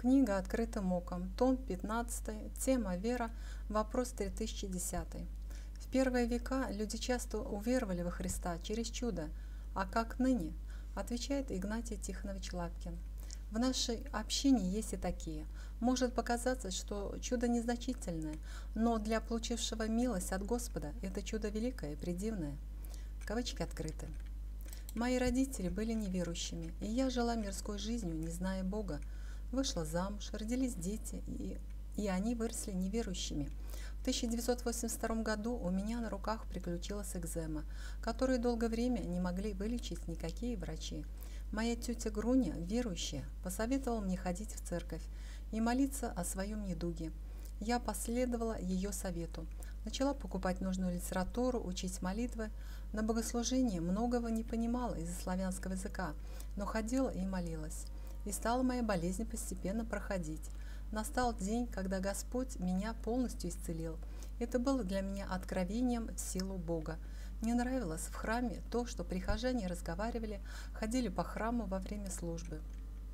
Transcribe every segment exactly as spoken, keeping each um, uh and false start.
Книга «Открытым оком», том пятнадцатый, тема «Вера», вопрос три тысячи десятый. В первые века люди часто уверовали во Христа через чудо, а как ныне, отвечает Игнатий Тихонович Лапкин. В нашей общине есть и такие. Может показаться, что чудо незначительное, но для получившего милость от Господа это чудо великое и предивное. Кавычки открыты. Мои родители были неверующими, и я жила мирской жизнью, не зная Бога. Вышла замуж, родились дети, и, и они выросли неверующими. В тысяча девятьсот восемьдесят втором году у меня на руках приключилась экзема, которую долгое время не могли вылечить никакие врачи. Моя тетя Груня, верующая, посоветовала мне ходить в церковь и молиться о своем недуге. Я последовала ее совету. Начала покупать нужную литературу, учить молитвы. На богослужении многого не понимала из-за славянского языка, но ходила и молилась. И стала моя болезнь постепенно проходить. Настал день, когда Господь меня полностью исцелил. Это было для меня откровением в силу Бога. Мне нравилось в храме то, что прихожане разговаривали, ходили по храму во время службы.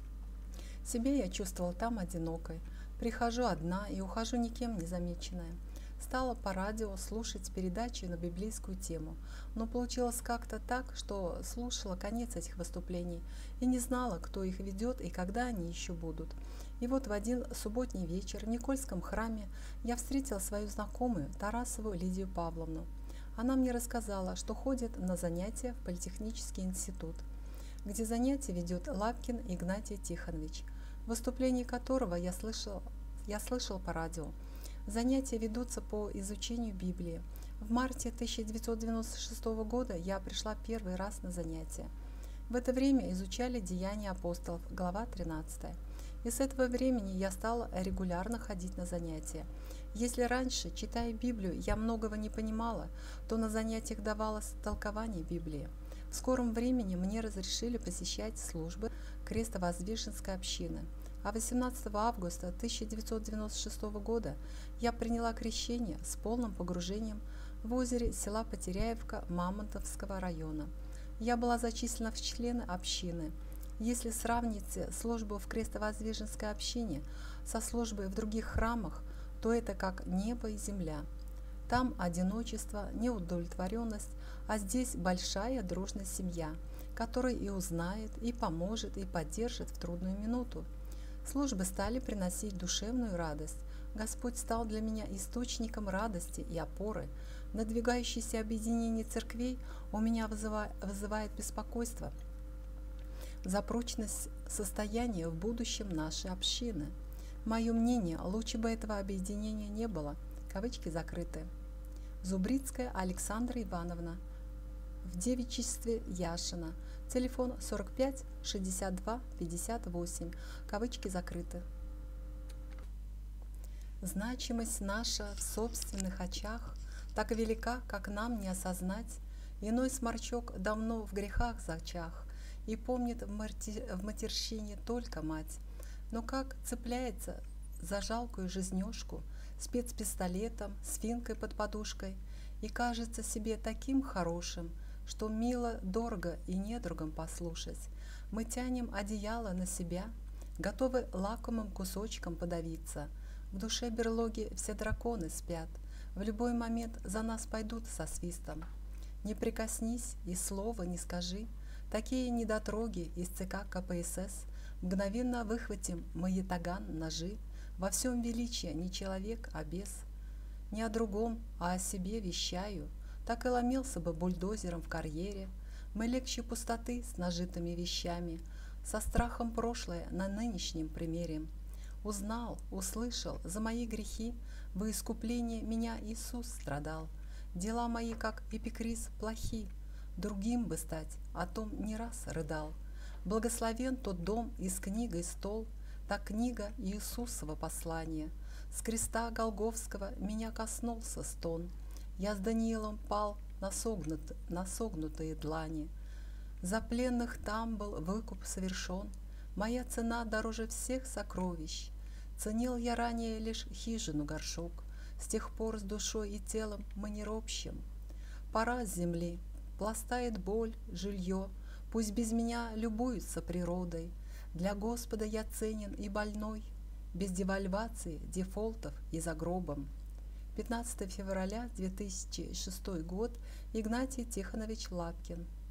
Себя я чувствовала там одинокой. Прихожу одна и ухожу никем не замеченная. Стала по радио слушать передачи на библейскую тему, но получилось как-то так, что слушала конец этих выступлений и не знала, кто их ведет и когда они еще будут. И вот в один субботний вечер в Никольском храме я встретила свою знакомую Тарасову Лидию Павловну. Она мне рассказала, что ходит на занятия в Политехнический институт, где занятия ведет Лапкин Игнатий Тихонович, выступление которого я слышал, я слышал по радио. Занятия ведутся по изучению Библии. В марте тысяча девятьсот девяносто шестого года я пришла первый раз на занятия. В это время изучали Деяния апостолов, глава тринадцатая. И с этого времени я стала регулярно ходить на занятия. Если раньше, читая Библию, я многого не понимала, то на занятиях давалось толкование Библии. В скором времени мне разрешили посещать службы Крестовоздвиженской общины. А восемнадцатого августа тысяча девятьсот девяносто шестого года я приняла крещение с полным погружением в озере села Потеряевка Мамонтовского района. Я была зачислена в члены общины. Если сравнить службу в Крестовоздвиженской общине со службой в других храмах, то это как небо и земля. Там одиночество, неудовлетворенность, а здесь большая дружная семья, которая и узнает, и поможет, и поддержит в трудную минуту. Службы стали приносить душевную радость. Господь стал для меня источником радости и опоры. Надвигающееся объединение церквей у меня вызывает, вызывает беспокойство за прочность состояния в будущем нашей общины. Мое мнение, лучше бы этого объединения не было. Кавычки закрыты. Зубрицкая Александра Ивановна. В девичестве Яшина. Телефон сорок пять шестьдесят два пятьдесят восемь. Кавычки закрыты. Значимость наша в собственных очах так велика, как нам не осознать. Иной сморчок давно в грехах зачах и помнит в, марти... в матерщине только мать. Но как цепляется за жалкую жизнешку спецпистолетом, с финкой под подушкой и кажется себе таким хорошим, что мило, дорого и недругом послушать. Мы тянем одеяло на себя, готовы лакомым кусочком подавиться. В душе берлоги все драконы спят, в любой момент за нас пойдут со свистом. Не прикоснись и слова не скажи, такие недотроги из ЦК КПСС мгновенно выхватим мы ятаган, ножи, во всем величие не человек, а бес. Не о другом, а о себе вещаю, так и ломился бы бульдозером в карьере. Мы легче пустоты с нажитыми вещами, со страхом прошлое на нынешнем примере. Узнал, услышал, за мои грехи во искуплении меня Иисус страдал. Дела мои, как Эпикриз, плохи, другим бы стать, о том не раз рыдал. Благословен тот дом и с книгой стол, та книга Иисусова послания. С креста Голгофского меня коснулся стон. Я с Даниилом пал на, согнут, на согнутые длани. За пленных там был выкуп совершен. Моя цена дороже всех сокровищ. Ценил я ранее лишь хижину горшок. С тех пор с душой и телом мы не ропщем. Пора с земли, пластает боль, жилье. Пусть без меня любуются природой. Для Господа я ценен и больной. без девальвации, дефолтов и за гробом. пятнадцатого февраля две тысячи шестой год. Игнатий Тихонович Лапкин.